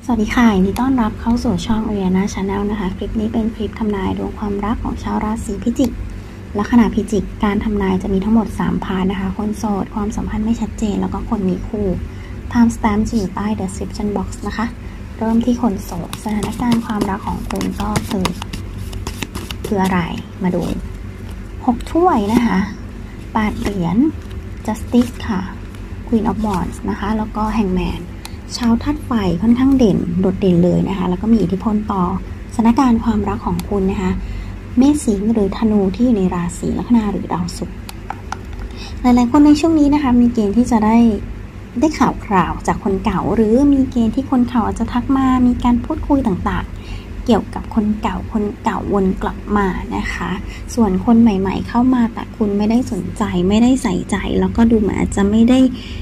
วัสดีค่ะยินดีต้อนรับเข้าสู่ช่อง Ariana Channel นะคะคลิปนี้เป็นคลิปทำนายดวงความรักของชาวราศีพิจิกลัคนาพิจิกการทำนายจะมีทั้งหมด3พาร์ทนะคะคนโสดความสัมพันธ์ไม่ชัดเจนแล้วก็คนมีคู่ Time Stamp จะอยู่ใต้ Description Box นะคะเริ่มที่คนโสดสถานการณ์ความรักของคุณก็คืออะไรมาดู6ถ้วยนะคะ8เหรียญ Justice ค่ะ Queen of Wands นะคะแล้วก็ Hangmanชาวธาตุไฟค่อนข้างเด่นโดดเด่นเลยนะคะแล้วก็มีอิทธิพลต่อสถานการณ์ความรักของคุณนะคะเมษสิงห์หรือธนูที่อยู่ในราศีลัคนาหรือดาวศุกร์หลายๆคนในช่วงนี้นะคะมีเกณฑ์ที่จะได้ข่าวคราวจากคนเก่าหรือมีเกณฑ์ที่คนเก่าอาจจะทักมามีการพูดคุยต่างๆเกี่ยวกับคนเก่าวนกลับมานะคะส่วนคนใหม่ๆเข้ามาแต่คุณไม่ได้สนใจไม่ได้ใส่ใจแล้วก็ดูเหมือนอาจจะไม่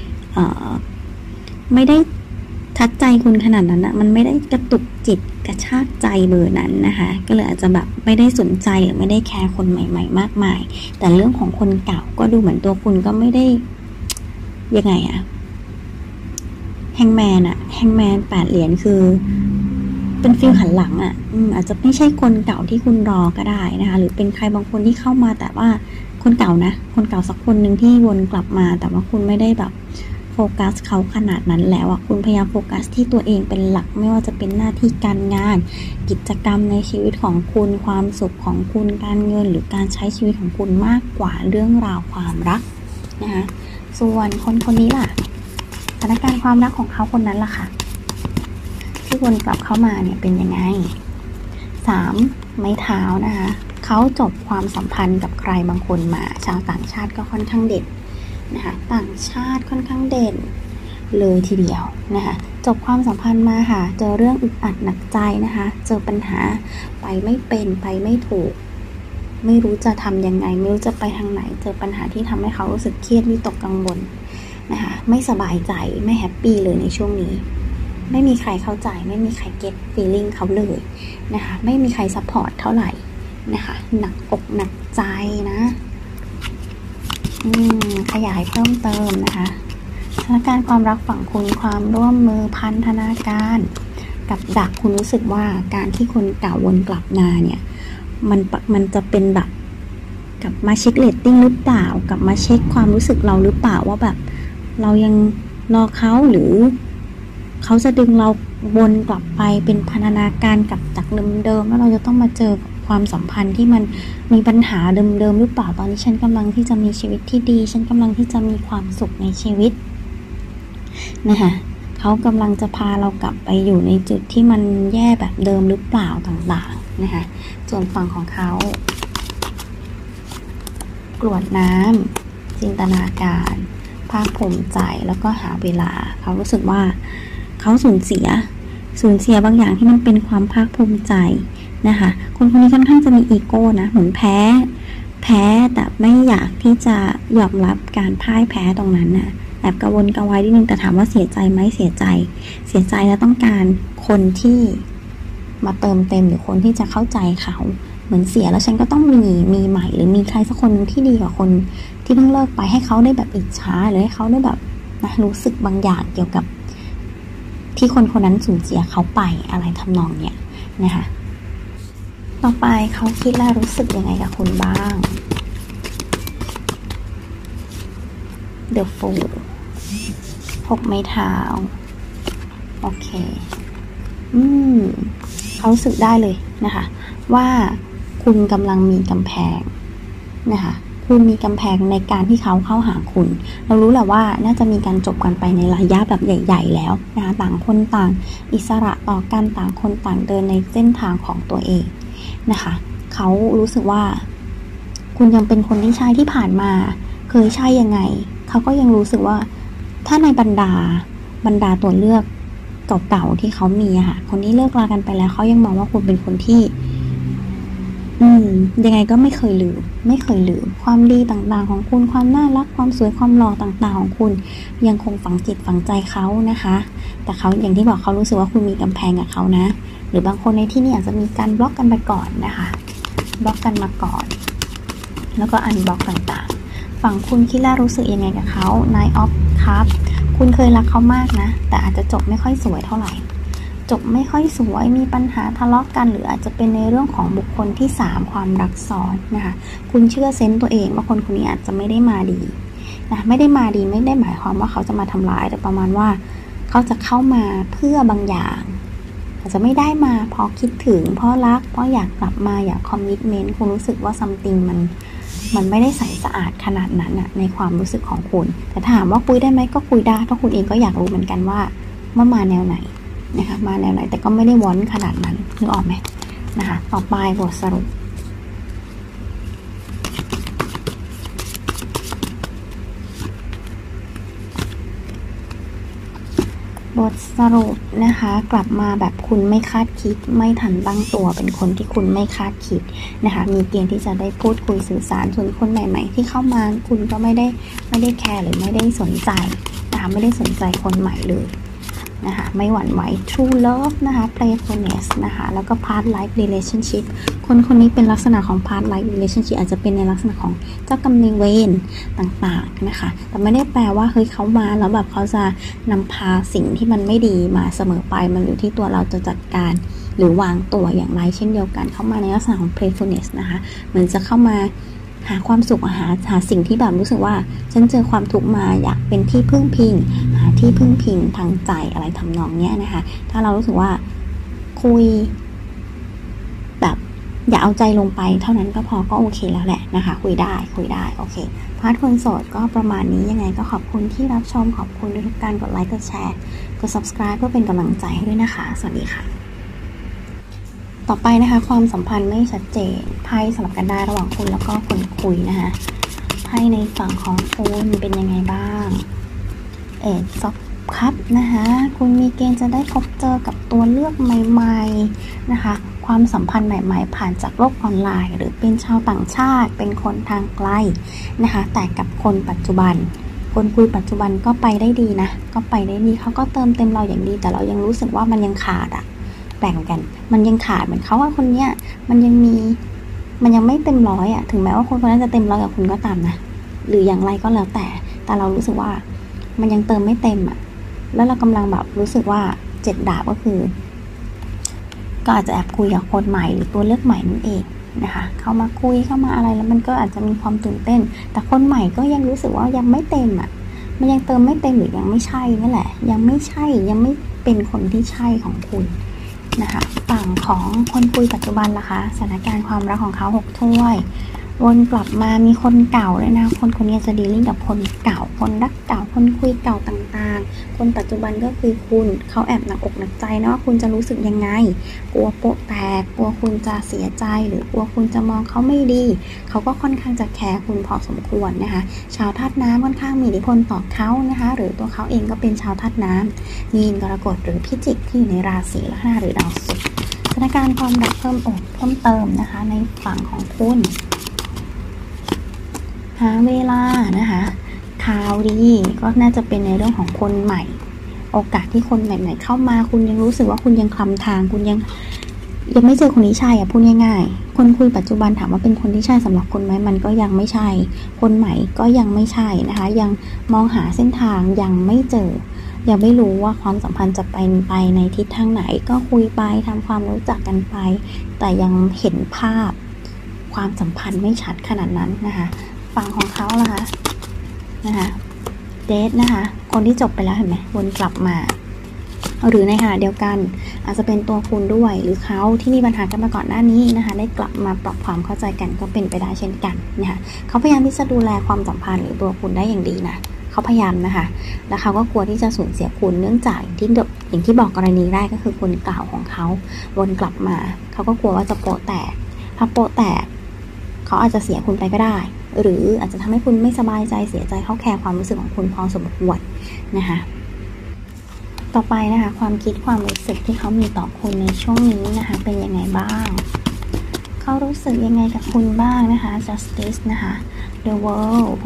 ได้ทัดใจคุณขนาดนั้นนะมันไม่ได้กระตุกจิตกระชากใจเบอร์นั้นนะคะก็เลยอาจจะแบบไม่ได้สนใจหรือไม่ได้แคร์คนใหม่ๆมากมายแต่เรื่องของคนเก่าก็ดูเหมือนตัวคุณก็ไม่ได้ยังไงอะแฮงแมน8เหรียญคือเป็นฟีลหันหลังอะอาจจะไม่ใช่คนเก่าที่คุณรอก็ได้นะคะหรือเป็นใครบางคนที่เข้ามาแต่ว่าคนเก่าสักคนหนึ่งที่วนกลับมาแต่ว่าคุณไม่ได้แบบโฟกัสเขาขนาดนั้นแล้วอ่ะคุณพยายามโฟกัสที่ตัวเองเป็นหลักไม่ว่าจะเป็นหน้าที่การงานกิจกรรมในชีวิตของคุณความสุขของคุณการเงินหรือการใช้ชีวิตของคุณมากกว่าเรื่องราวความรักนะคะส่วนคนนี้ล่ะสถานการณ์ความรักของเขาคนนั้นล่ะค่ะที่วนกลับเข้ามาเนี่ยเป็นยังไง3ไม้เท้านะคะเขาจบความสัมพันธ์กับใครบางคนมาชาวต่างชาติก็ค่อนข้างเด่นนะคะต่างชาติค่อนข้างเด่นเลยทีเดียวนะคะจบความสัมพันธ์มาค่ะเจอเรื่องอึดอัดหนักใจนะคะเจอปัญหาไปไม่เป็นไปไม่ถูกไม่รู้จะทำยังไงไม่รู้จะไปทางไหนเจอปัญหาที่ทำให้เขารู้สึกเครียดวิตกกังวลนะคะไม่สบายใจไม่แฮปปี้เลยในช่วงนี้ไม่มีใครเข้าใจไม่มีใครเก็ตฟีลลิ่งเขาเลยนะคะไม่มีใครซัพพอร์ตเท่าไหร่นะคะหนักอกหนักใจนะขยายเพิ่มเติมนะคะสถานการณ์ความรักฝั่งคุณความร่วมมือพันธนาการกับดักคุณรู้สึกว่าการที่คนเก่าวนกลับมาเนี่ยมันจะเป็นแบบกลับมาเช็คเรตติ้งหรือเปล่ากลับมาเช็คความรู้สึกเราหรือเปล่าว่าแบบเรายังรอเขาหรือเขาจะดึงเราวนกลับไปเป็นพันธนาการกับดักเดิมๆแล้วเราจะต้องมาเจอความสัมพันธ์ที่มันมีปัญหาเดิมๆหรือเปล่าตอนนี้ฉันกำลังที่จะมีชีวิตที่ดีฉันกำลังที่จะมีความสุขในชีวิตนะคะเขากำลังจะพาเรากลับไปอยู่ในจุดที่มันแย่แบบเดิมหรือเปล่าต่างๆนะคะส่วนฝั่งของเขากรวดน้ำจินตนาการภาคภูมิใจแล้วก็หาเวลาเขารู้สึกว่าเขาสูญเสียบางอย่างที่มันเป็นความภาคภูมิใจนะคะคนนี้ค่อนข้างจะมีอีโก้นะเหมือนแพ้แต่ไม่อยากที่จะยอมรับการพ่ายแพ้ตรงนั้นนะแอบกระวนกระวายนิดนึงแต่ถามว่าเสียใจไหมเสียใจแล้วต้องการคนที่มาเติมเต็มหรือคนที่จะเข้าใจเขาเหมือนเสียแล้วฉันก็ต้องมีใหม่หรือมีใครสักคนที่ดีกว่าคนที่เพิ่งเลิกไปให้เขาได้แบบอิจฉาหรือให้เขาได้แบบนะรู้สึกบางอย่างเกี่ยวกับที่คนนั้นสูญเสียเขาไปอะไรทำนองเนี้ยนะคะต่อไปเขาคิดและรู้สึกยังไงกับคุณบ้าง The Fool 6ไม้เท้าโอเคเขารู้สึกได้เลยนะคะว่าคุณกำลังมีกำแพงนะคะคุณมีกำแพงในการที่เขาเข้าหาคุณเรารู้แหละว่าน่าจะมีการจบกันไปในระยะแบบใหญ่ๆแล้วนะคะต่างคนต่างอิสระต่อกันต่างคนต่างเดินในเส้นทางของตัวเองนะคะเขารู้สึกว่าคุณยังเป็นคนที่ใช่ที่ผ่านมาเคยใช่ยังไงเขาก็ยังรู้สึกว่าถ้าในบรรดาตัวเลือกเก่าๆที่เขามีอะค่ะคนที่เลิกลากันไปแล้วเขายังมองว่าคุณเป็นคนที่ยังไงก็ไม่เคยลืมความดีต่างๆของคุณความน่ารักความสวยความหล่อต่างๆของคุณยังคงฝังจิตฝังใจเขานะคะแต่เขาอย่างที่บอกเขารู้สึกว่าคุณมีกำแพงกับเขานะหรือบางคนในที่นี้อาจจะมีการบล็อกกันไปก่อนนะคะบล็อกกันมาก่อนแล้วก็อันบล็อกต่างๆฝั่งคุณคิดและรู้สึกยังไงกับเขา Nine of Cups คุณเคยรักเขามากนะแต่อาจจะจบไม่ค่อยสวยเท่าไหร่จบไม่ค่อยสวยมีปัญหาทะเลาะกันหรืออาจจะเป็นในเรื่องของบุคคลที่3ความรักซ้อนนะคะคุณเชื่อเซนส์ตัวเองว่าคนคนนี้อาจจะไม่ได้มาดีนะไม่ได้มาดีไม่ได้หมายความว่าเขาจะมาทำร้ายแต่ประมาณว่าเขาจะเข้ามาเพื่อบางอย่างอาจจะไม่ได้มาเพราะคิดถึงเพราะรักเพราะอยากกลับมาอยากคอมมิตเมนต์คุณรู้สึกว่าซัมติงมันไม่ได้ใสสะอาดขนาดนั้นอะในความรู้สึกของคุณแต่ถามว่าคุยได้ไหมก็คุยได้เพราะคุณเองก็อยากรู้เหมือนกันว่ามาแนวไหนนะคะมาแนวไหนแต่ก็ไม่ได้วอนขนาดนั้นนึกออกไหมนะคะต่อไปบทสรุปบทสรุปนะคะกลับมาแบบคุณไม่คาดคิดไม่ทันตั้งตัวเป็นคนที่คุณไม่คาดคิดนะคะมีเกณฑ์ที่จะได้พูดคุยสื่อสารส่วนคนใหม่ๆที่เข้ามาคุณก็ไม่ได้แคร์หรือไม่ได้สนใจนะคะไม่ได้สนใจคนใหม่เลยนะคะไม่หวั่นไหว true love นะคะ playfulness นะคะแล้วก็ past life relationship คนนี้เป็นลักษณะของ past life relationship อาจจะเป็นในลักษณะของเจ้ากรรมนายเวรต่างๆนะคะแต่ไม่ได้แปลว่าเฮ้ยเขามาแล้วแบบเขาจะนำพาสิ่งที่มันไม่ดีมาเสมอไปมันอยู่ที่ตัวเราจะจัดการหรือวางตัวอย่างไรเช่นเดียวกันเข้ามาในลักษณะของ playfulness นะคะเหมือนจะเข้ามาหาความสุขหาสิ่งที่แบบรู้สึกว่าฉันเจอความทุกข์มาอยากเป็นที่พึ่งพิงหาที่พึ่งพิงทางใจอะไรทำนองเนี้ยนะคะถ้าเรารู้สึกว่าคุยแบบอย่าเอาใจลงไปเท่านั้นก็พอก็โอเคแล้วแหละนะคะคุยได้โอเคพาร์ทคนโสดก็ประมาณนี้ยังไงก็ขอบคุณที่รับชมขอบคุณทุกการกดไลค์กดแชร์กด subscribe เพื่อเป็นกำลังใจให้ด้วยนะคะสวัสดีค่ะต่อไปนะคะความสัมพันธ์ไม่ชัดเจนไพ่สลับกันได้ระหว่างคุณแล้วก็คนคุยนะคะไพ่ในฝั่งของคุณเป็นยังไงบ้างซอฟคัพนะคะคุณมีเกณฑ์จะได้พบเจอกับตัวเลือกใหม่ๆนะคะความสัมพันธ์ใหม่ๆผ่านจากโลกออนไลน์หรือเป็นชาวต่างชาติเป็นคนทางไกลนะคะแต่กับคนปัจจุบันคนคุยปัจจุบันก็ไปได้ดีนะก็ไปได้ดีเขาก็เติมเต็มเราอย่างดีแต่เรายังรู้สึกว่ามันยังขาดแบ่งกันมันยังขาดเหมือนเขาว่าคนเนี้ยมันยังไม่เต็มร้อยถึงแม้ว่าคนนั้นจะเต็มร้อยกับคุณก็ตามนะหรืออย่างไรก็แล้วแต่เรารู้สึกว่ามันยังเติมไม่เต็มแล้วเรากำลังแบบรู้สึกว่า7 ดาบก็คือก็อาจจะแอบคุยกับคนใหม่หรือตัวเลือกใหม่นั่นเองนะคะเข้ามาคุยเข้ามาอะไรแล้วมันก็อาจจะมีความตื่นเต้นแต่คนใหม่ก็ยังรู้สึกว่ายังไม่เต็มมันยังเติมไม่เต็มหรือยังไม่ใช่นั่นแหละยังไม่ใช่ยังไม่เป็นคนที่ใช่ของคุณนะคะฝั่งของคนคุยปัจจุบันล่ะคะสถานการณ์ความรักของเขา6 ถ้วยวนกลับมามีคนเก่าเลยนะคนนี้จะดีลิ่งกับคนเก่าคนรักเก่าคนคุยเก่าต่างๆคนปัจจุบันก็คือคุณเขาแอบหนักอกหนักใจนะว่าคุณจะรู้สึกยังไงกลัวโป๊ะแตกกลัวคุณจะเสียใจหรือกลัวคุณจะมองเขาไม่ดีเขาก็ค่อนข้างจะแคร์คุณพอสมควรนะคะชาวธาตุน้ำค่อนข้างมีอิทธิพลต่อเขานะคะหรือตัวเขาเองก็เป็นชาวธาตุน้ำมีนกรกฎหรือพิจิกที่อยู่ในราศีลัคนาหรือดาวศุกร์สถานการณ์ความรักเพิ่มเติมนะคะในฝั่งของคุณหาเวลานะคะข่าวดีก็น่าจะเป็นในเรื่องของคนใหม่โอกาสที่คนใหม่ๆเข้ามาคุณยังรู้สึกว่าคุณยังคลำทางคุณยังไม่เจอคนที่ใช่พูดง่ายๆคนคุยปัจจุบันถามว่าเป็นคนที่ใช่สำหรับคนไหมมันก็ยังไม่ใช่คนใหม่ก็ยังไม่ใช่นะคะยังมองหาเส้นทางยังไม่เจอยังไม่รู้ว่าความสัมพันธ์จะเป็นไปในทิศทางไหนก็คุยไปทำความรู้จักกันไปแต่ยังเห็นภาพความสัมพันธ์ไม่ชัดขนาดนั้นนะคะฝั่งของเขาล่ะคะนะคะเดทนะคะคนที่จบไปแล้วเห็นไหมวนกลับมาหรือในขณะเดียวกันอาจจะเป็นตัวคุณด้วยหรือเขาที่มีปัญหากันมาก่อนหน้านี้นะคะได้กลับมาปรับความเข้าใจกันก็เป็นไปได้เช่นกันนะคะเขาพยายามที่จะดูแลความสัมพันธ์หรือตัวคุณได้อย่างดีนะเขาพยายามนะคะแล้วเขาก็กลัวที่จะสูญเสียคุณเนื่องจากอย่างที่บอกกรณีแรกก็คือคนเก่าของเขาวนกลับมาเขาก็กลัวว่าจะโปะแตกถ้าโปะแตกเขาอาจจะเสียคุณไปก็ได้หรืออาจจะทำให้คุณไม่สบายใจเสียใจเขาแคร์ความรู้สึกของคุณพอสมควรนะคะต่อไปนะคะความคิดความรู้สึกที่เขามีต่อคุณในช่วงนี้นะคะเป็นยังไงบ้างเขารู้สึกยังไงกับคุณบ้างนะคะ justice นะคะ the world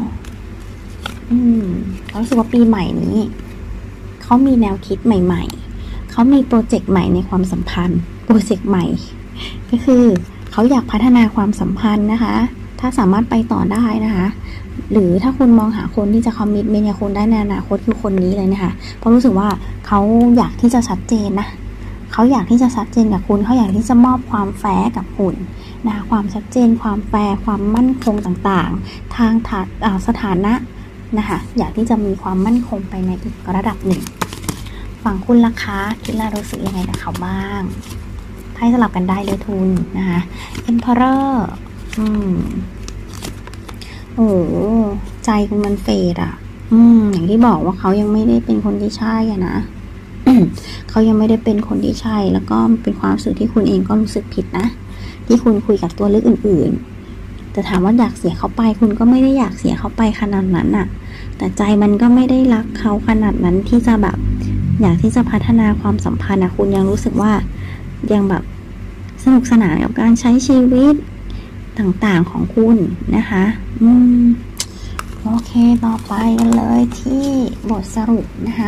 เขารู้สึกว่าปีใหม่นี้เขามีแนวคิดใหม่ๆเขามีโปรเจกต์ใหม่ในความสัมพันธ์โปรเจกต์ใหม่ก็คือเขาอยากพัฒนาความสัมพันธ์นะคะถ้าสามารถไปต่อได้นะคะหรือถ้าคุณมองหาคนที่จะคอมมิตเมนต์กับคุณได้ในอนาคตคือคนนี้เลยนะคะเพราะรู้สึกว่าเขาอยากที่จะชัดเจนนะเขาอยากที่จะชัดเจนกับคุณเขาอยากที่จะมอบความแฟร์กับคุณนะความชัดเจนความแฟร์ความมั่นคงต่างๆทางสถานะนะคะอยากที่จะมีความมั่นคงไปในอีกระดับหนึ่งฝั่งคุณล่ะคะคิดแล้วรู้สึกยังไงกับเขาบ้างไพ่สลับกันได้เลยทุนนะคะ Emperor โอ้ใจคุณมันเฟดอ่ะอย่างที่บอกว่าเขายังไม่ได้เป็นคนที่ใช่อะนะ เขายังไม่ได้เป็นคนที่ใช่แล้วก็เป็นความรู้สึกที่คุณเองก็รู้สึกผิดนะที่คุณคุยกับตัวเลือกอื่นๆแต่ถามว่าอยากเสียเขาไปคุณก็ไม่ได้อยากเสียเขาไปขนาดนั้นน่ะแต่ใจมันก็ไม่ได้รักเขาขนาดนั้นที่จะแบบอยากที่จะพัฒนาความสัมพันธ์นะคุณยังรู้สึกว่ายังแบบสนุกสนานกับการใช้ชีวิตต่างๆของคุณนะคะโอเคต่อไปกันเลยที่บทสรุปนะคะ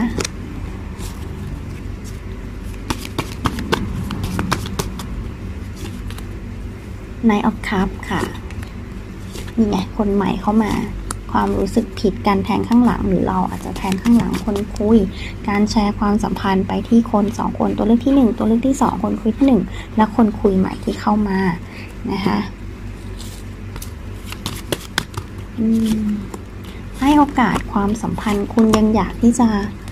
Knight of Cups ค่ะนี่ไงคนใหม่เข้ามาความรู้สึกผิดการแทงข้างหลังหรือเราอาจจะแทงข้างหลังคนคุยการแชร์ความสัมพันธ์ไปที่คน2คนตัวเลือกที่1ตัวเลือกที่2คนคุยที่1และคนคุยใหม่ที่เข้ามานะคะให้โอกาสความสัมพันธ์คุณยังอยากที่จะ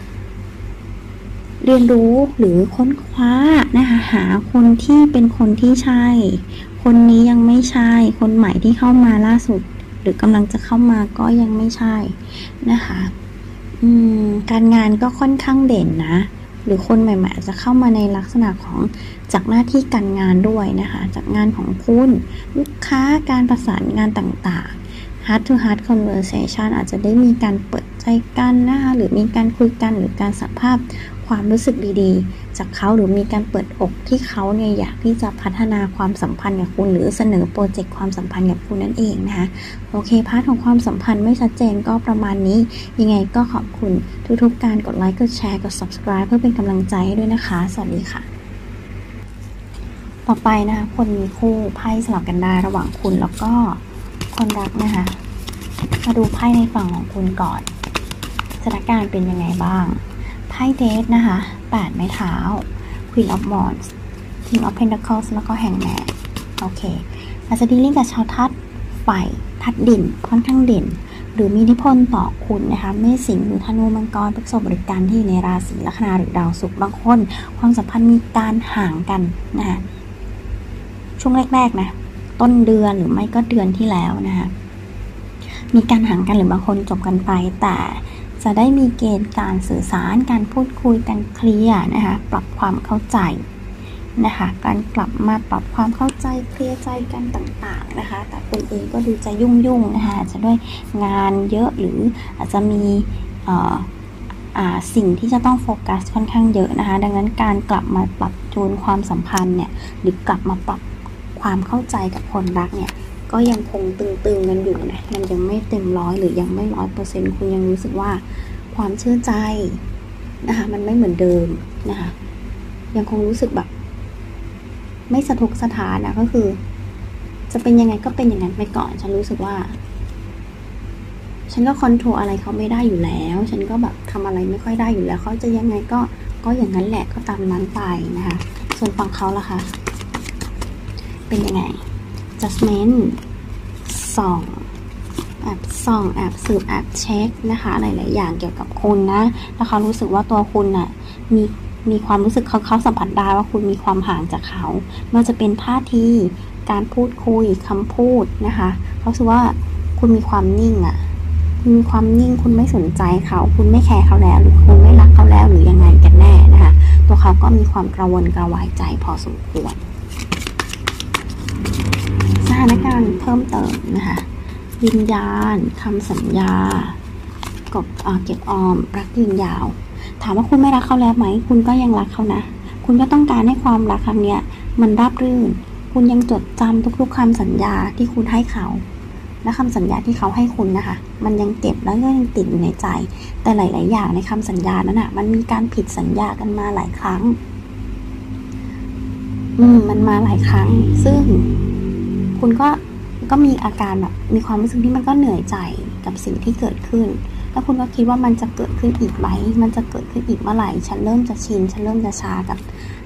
เรียนรู้หรือค้นคว้านะคะหาคนที่เป็นคนที่ใช่คนนี้ยังไม่ใช่คนใหม่ที่เข้ามาล่าสุดหรือกำลังจะเข้ามาก็ยังไม่ใช่นะคะการงานก็ค่อนข้างเด่นนะหรือคนใหม่ๆจะเข้ามาในลักษณะของจากหน้าที่การงานด้วยนะคะจากงานของคุณลูกค้าการประสานงานต่างๆ heart to heart conversation อาจจะได้มีการเปิดใจกันนะคะหรือมีการคุยกันหรือการสัมภาษณ์ความรู้สึกดีๆจากเขาหรือมีการเปิดอกที่เขาเนี่ยอยากที่จะพัฒนาความสัมพันธ์กับคุณหรือเสนอโปรเจกต์ความสัมพันธ์กับคุณนั่นเองนะคะโอเคพาร์ทของความสัมพันธ์ไม่ชัดเจนก็ประมาณนี้ยังไงก็ขอบคุณทุกๆการกดไลค์กดแชร์กด subscribe เพื่อเป็นกำลังใจให้ด้วยนะคะสวัสดีค่ะต่อไปนะคะคนมีคู่ไพ่สลับกันได้ระหว่างคุณแล้วก็คนรักนะคะมาดูไพ่ในฝั่งของคุณก่อนสถานการณ์เป็นยังไงบ้างไพ่เดทนะคะ8ไม้เท้า Queen of Wands King of Pentacles แล้วก็ Hangman โอเคอาจจะดีลิ่งกับชาวทัศน์ไฟทัดดินค่อนข้างเด่นหรือมีอิทธิพลต่อคุณนะคะเมษสิงห์หรือธนูมังกรพฤษภบริการที่อยู่ในราศีลัคนาหรือดาวศุกร์บางคนความสัมพันธ์มีการห่างกันนะคะช่วงแรกๆนะต้นเดือนหรือไม่ก็เดือนที่แล้วนะคะมีการห่างกันหรือบางคนจบกันไปแต่จะได้มีเกณฑ์การสื่อสารการพูดคุยกันเคลียร์นะคะปรับความเข้าใจนะคะการกลับมาปรับความเข้าใจเคลียร์ใจกันต่างๆนะคะแต่คุณเองก็ดูจะยุ่งๆนะคะอาจจะด้วยงานเยอะหรืออาจจะมีสิ่งที่จะต้องโฟกัสค่อนข้างเยอะนะคะดังนั้นการกลับมาปรับจูนความสัมพันธ์เนี่ยหรือกลับมาปรับความเข้าใจกับคนรักเนี่ยก็ยังคงตึงๆกันอยู่นะมันยังไม่เต็มร้อยหรือยังไม่100%คุณยังรู้สึกว่าความเชื่อใจนะคะมันไม่เหมือนเดิมนะคะยังคงรู้สึกแบบไม่สะทกสะท้านนะก็คือจะเป็นยังไงก็เป็นอย่างนั้นไปก่อนฉันรู้สึกว่าฉันก็คอนโทรลอะไรเขาไม่ได้อยู่แล้วฉันก็แบบทำอะไรไม่ค่อยได้อยู่แล้วเขาจะยังไงก็อย่างนั้นแหละก็ตามนั้นไปนะคะส่วนฝั่งเขาล่ะคะเป็นยังไงjudgment แอบส่องแอบสืบแอบเช็คนะคะหลายๆอย่างเกี่ยวกับคุณนะแล้วเขารู้สึกว่าตัวคุณน่ะมีความรู้สึกเขาสัมผัสได้ว่าคุณมีความห่างจากเขาไม่ว่าจะเป็นท่าทีการพูดคุยคำพูดนะคะเขารู้สึกว่าคุณมีความนิ่งอ่ะมีความนิ่งคุณไม่สนใจเขาคุณไม่แคร์เขาแล้วหรือคุณไม่รักเขาแล้วหรือยังไงกันแน่นะคะตัวเขาก็มีความกระวนกระวายใจพอสมควรสถานการณ์เพิ่มเติมนะคะวิญญาณคำสัญญาเก็บออมรักยืนยาวถามว่าคุณไม่รักเขาแล้วไหมคุณก็ยังรักเขานะคุณก็ต้องการให้ความรักครั้งนี้มันราบรื่นคุณยังจดจำทุกๆคำสัญญาที่คุณให้เขาและคำสัญญาที่เขาให้คุณนะคะมันยังเก็บแล้วก็ยังติดอยู่ในใจแต่หลายๆอย่างในคำสัญญานั้นมันมีการผิดสัญญากันมาหลายครั้งมันมาหลายครั้งซึ่งคุณก็มีอาการแบบมีความรู้สึกที่มันก็เหนื่อยใจกับสิ่งที่เกิดขึ้นแล้วคุณก็คิดว่ามันจะเกิดขึ้นอีกไหมมันจะเกิดขึ้นอีกเมื่อไหร่ฉันเริ่มจะชินฉันเริ่มจะชากับ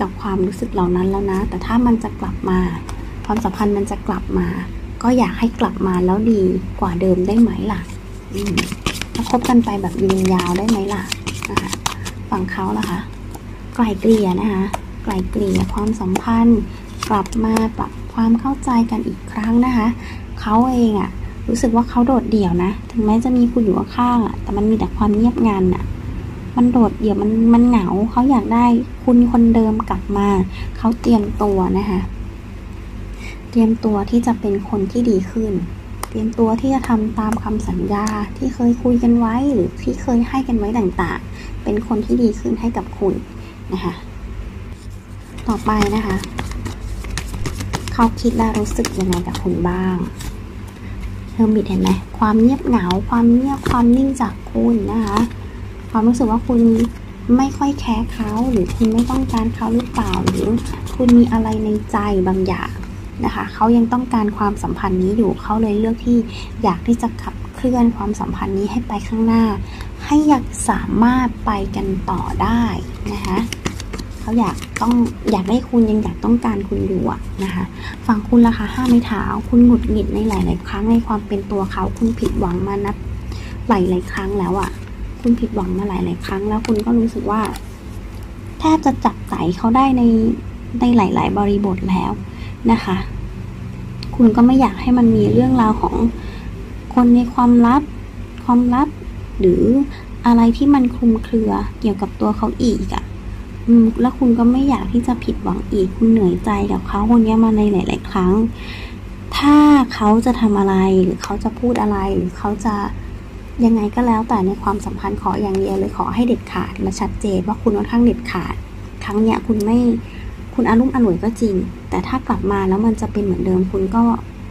กับความรู้สึกเหล่านั้นแล้วนะแต่ถ้ามันจะกลับมาความสัมพันธ์มันจะกลับมาก็อยากให้กลับมาแล้วดีกว่าเดิมได้ไหมล่ะถ้าคบกันไปแบบยืนยาวได้ไหมล่ะนะคะฝั่งเขาล่ะคะไกล่เกลี่ยนะคะไกล่เกลี่ยความสัมพันธ์กลับมาปรับความเข้าใจกันอีกครั้งนะคะเขาเองรู้สึกว่าเขาโดดเดี่ยวนะถึงแม้จะมีคุณอยู่ข้างๆแต่มันมีแต่ความเงียบงันมันโดดเดี่ยวมันเหงาเขาอยากได้คุณคนเดิมกลับมาเขาเตรียมตัวนะคะเตรียมตัวที่จะเป็นคนที่ดีขึ้นเตรียมตัวที่จะทำตามคำสัญญาที่เคยคุยกันไว้หรือที่เคยให้กันไว้ต่างๆเป็นคนที่ดีขึ้นให้กับคุณนะคะต่อไปนะคะเขาคิดและรู้สึกยังไงกับคุณบ้างเฮอร์มิตเห็นไหมความเงียบเหงาความเงียบความนิ่งจากคุณนะคะความรู้สึกว่าคุณไม่ค่อยแคร์เขาหรือคุณไม่ต้องการเขาหรือเปล่าหรือคุณมีอะไรในใจบางอย่างนะคะเขายังต้องการความสัมพันธ์นี้อยู่เขาเลยเลือกที่อยากที่จะขับเคลื่อนความสัมพันธ์นี้ให้ไปข้างหน้าให้สามารถไปกันต่อได้นะคะเขาอยากได้คุณยังอยากต้องการคุณอยู่นะคะฝั่งคุณล่ะคะ5 ไม้เท้าคุณหงุดหงิดในหลายๆครั้งในความเป็นตัวเขาคุณผิดหวังมานับหลายๆครั้งแล้วคุณผิดหวังมาหลายๆครั้งแล้วคุณก็รู้สึกว่าแทบจะจับใจเขาได้ในหลายๆบริบทแล้วนะคะคุณก็ไม่อยากให้มันมีเรื่องราวของคนในความลับหรืออะไรที่มันคลุมเครือเกี่ยวกับตัวเขาอีกแล้วคุณก็ไม่อยากที่จะผิดหวังอีกคุณเหนื่อยใจกับเขาคนนี้มาในหลายๆครั้งถ้าเขาจะทำอะไรหรือเขาจะพูดอะไรหรือเขาจะยังไงก็แล้วแต่ในความสัมพันธ์ขออย่างเดียวเลยขอให้เด็ดขาดและชัดเจนว่าคุณค่อนข้างเด็ดขาดครั้งเนี้ยคุณอารมณ์อร่วยก็จริงแต่ถ้ากลับมาแล้วมันจะเป็นเหมือนเดิมคุณก็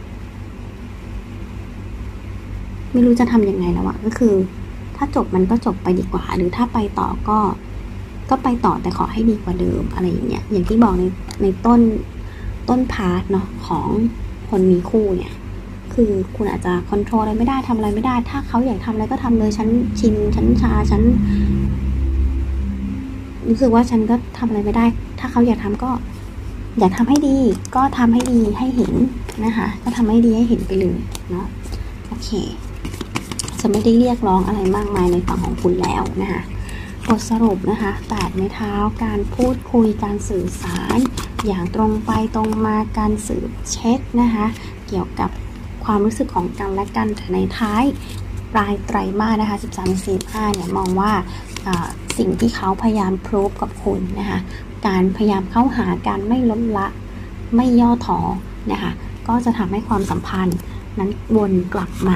ไม่รู้จะทำยังไงแล้วก็คือถ้าจบมันก็จบไปดีกว่าหรือถ้าไปต่อก็ไปต่อแต่ขอให้ดีกว่าเดิมอะไรอย่างเงี้ยอย่างที่บอกในต้นพาร์ทเนาะของคนมีคู่เนี่ยคือคุณอาจจะควบคุมอะไรไม่ได้ทำอะไรไม่ได้ถ้าเขาอยากทำอะไรก็ทำเลยฉันชินฉันชาฉันรู้สึกว่าฉันก็ทำอะไรไม่ได้ถ้าเขาอยากทำก็อยากทำให้ดีก็ทำให้ดีให้เห็นนะคะก็ทำให้ดีให้เห็นไปเลยเนาะโอเคจะไม่ได้เรียกร้องอะไรมากมายในฝั่งของคุณแล้วนะคะบทสรุปนะคะ8 ไม้เท้าการพูดคุยการสื่อสารอย่างตรงไปตรงมาการสืบเช็คนะคะเกี่ยวกับความรู้สึกของกันและกันในท้ายปลายไตรมาสนะคะ13-15เนี่ยมองว่าสิ่งที่เขาพยายามพรูฟกับคุณนะคะการพยายามเข้าหาการไม่ลดละไม่ย่อท้อนะคะก็จะทำให้ความสัมพันธ์นั้นวนกลับมา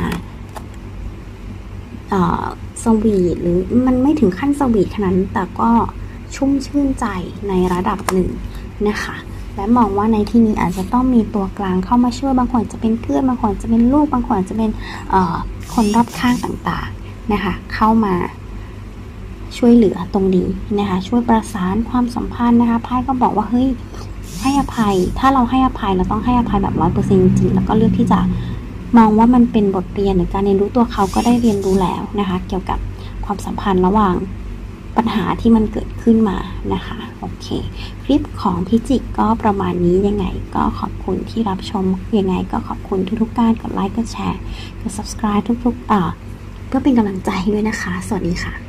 สวีทหรือมันไม่ถึงขั้นสวีทขนาดนั้นแต่ก็ชุ่มชื่นใจในระดับหนึ่งนะคะและมองว่าในที่นี้อาจจะต้องมีตัวกลางเข้ามาช่วยบางคนจะเป็นเพื่อนบางคนจะเป็นลูกบางคนจะเป็นคนรอบข้างต่างๆนะคะเข้ามาช่วยเหลือตรงนี้นะคะช่วยประสานความสัมพันธ์นะคะไพ่ก็บอกว่าเฮ้ยให้อภัยถ้าเราให้อภัยเราต้องให้อภัยแบบ100%จริงๆแล้วก็เลือกที่จะมองว่ามันเป็นบทเรียนหรือการเรียนรู้ตัวเขาก็ได้เรียนรู้แล้วนะคะเกี่ยวกับความสัมพันธ์ระหว่างปัญหาที่มันเกิดขึ้นมานะคะโอเคคลิปของพิจิกก็ประมาณนี้ยังไงก็ขอบคุณที่รับชมยังไงก็ขอบคุณทุกๆการกดไลค์กดแชร์กด subscribe ทุกๆเพื่อเป็นกำลังใจด้วยนะคะสวัสดีค่ะ